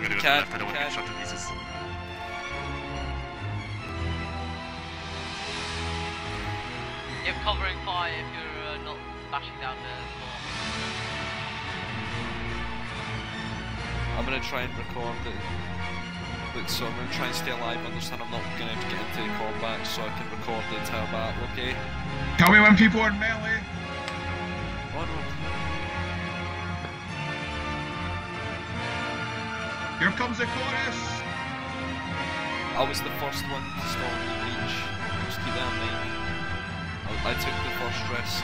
I'm gonna go to the left, I don't want to get shot to pieces. You have covering fire if you're not bashing down the floor. I'm gonna try and record it. Look, so I'm gonna try and stay alive, understand I'm not gonna get into combat so I can record the entire battle, okay? Tell me when people are in melee. Oh no. Here comes the chorus. I was the first one to start the breach. Just keep that in mind. I took the first risk.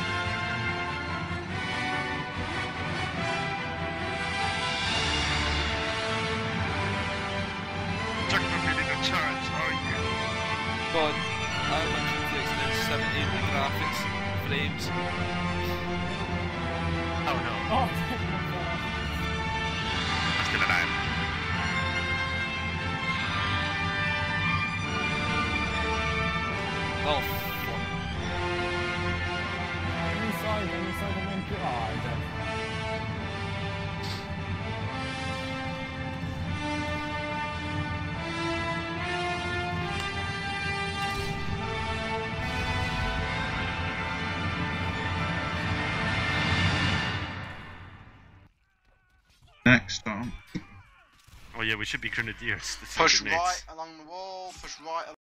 Chuck for feeling a charge, are you? God, I want GTX 970 the graphics, frames. Oh no. Oh, I'm still alive. Oh, fuck. inside the main queue. Oh, I don't. Next time. Oh yeah, we should be grenadiers. Push right along the wall, push right